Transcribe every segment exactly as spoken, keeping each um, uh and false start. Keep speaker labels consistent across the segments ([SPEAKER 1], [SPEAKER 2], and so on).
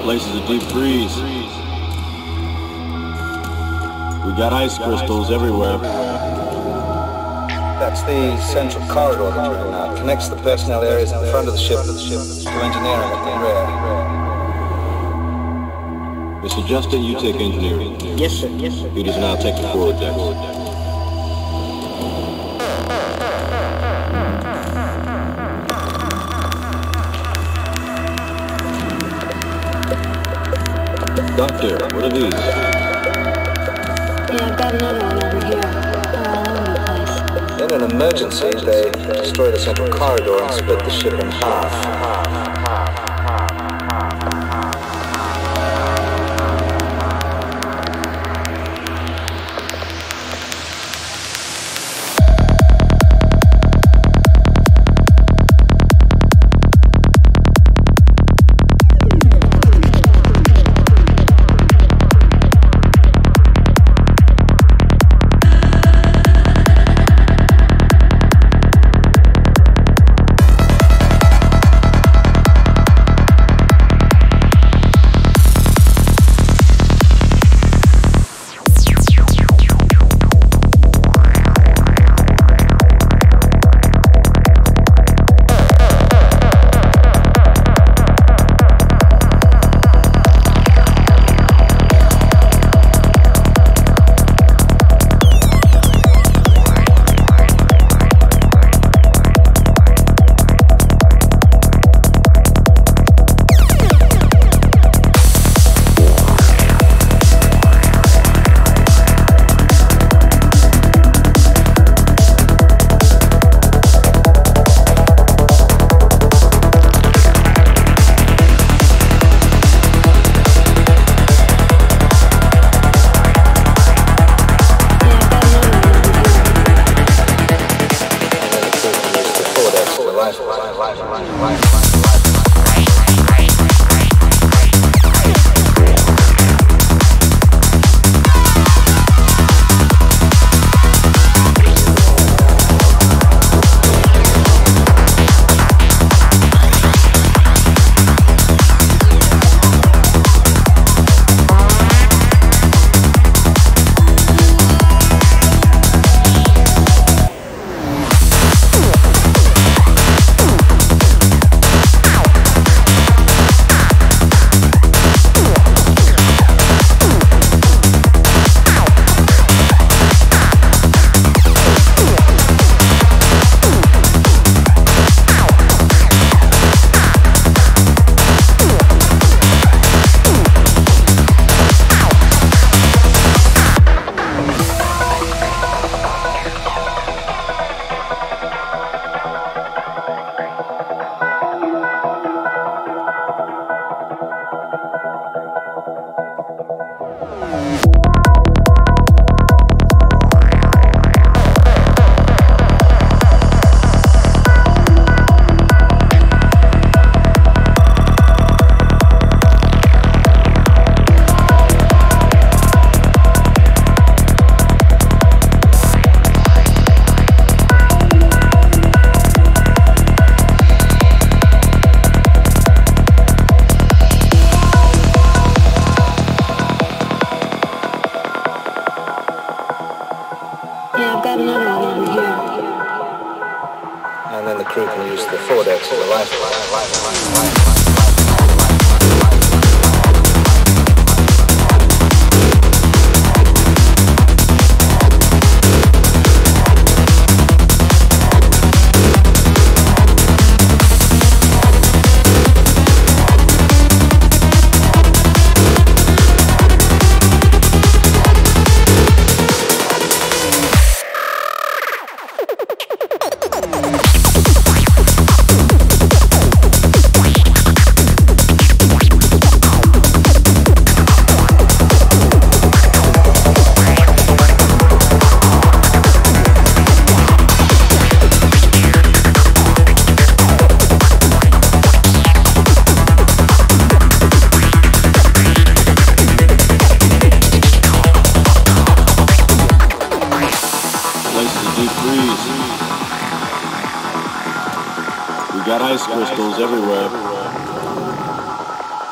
[SPEAKER 1] Place is a deep freeze. We got ice crystals everywhere.
[SPEAKER 2] That's the central corridor that you're in now. It connects the personnel areas at the front of the ship to engineering at the rear.
[SPEAKER 1] Mister Justin, you take engineering.
[SPEAKER 3] Yes, sir. Yes, sir.
[SPEAKER 1] Peters and I'll take the forward decks. Doctor, what are these?
[SPEAKER 4] Yeah, I've got another one over here. They're all over the place.
[SPEAKER 2] In an emergency, they destroy the central corridor and split the ship in half.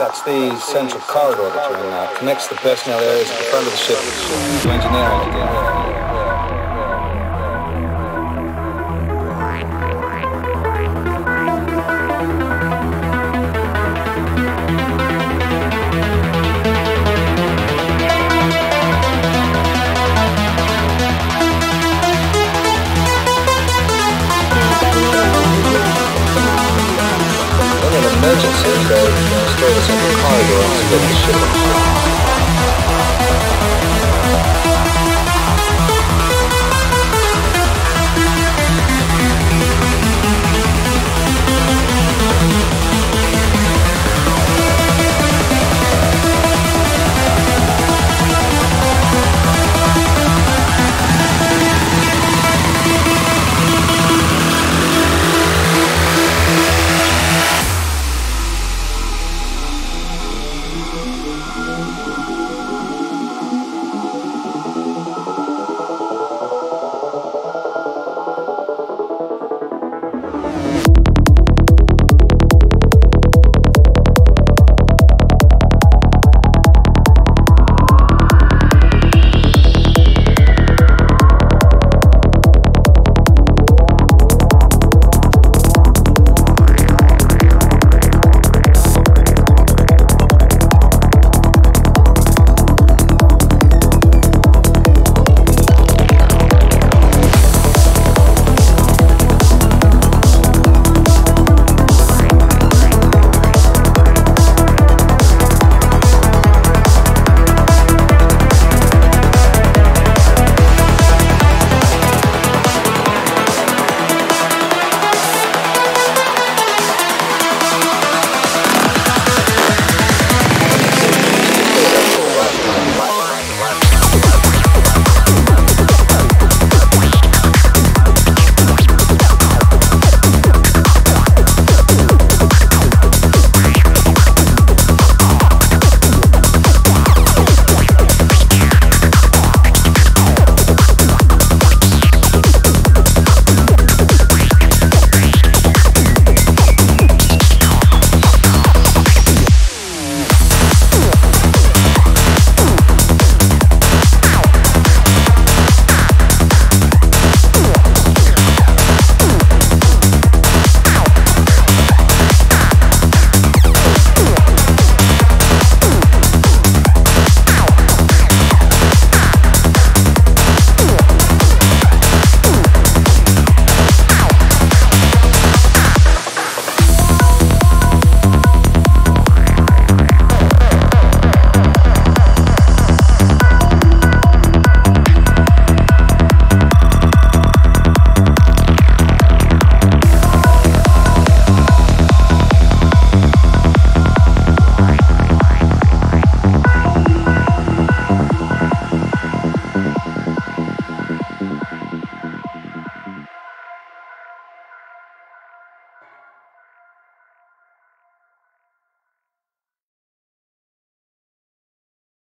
[SPEAKER 2] That's the central corridor that you're in now. It connects the personnel areas at the front of the ship to engineering again. In an emergency, they destroy the central corridor and split the ship in half.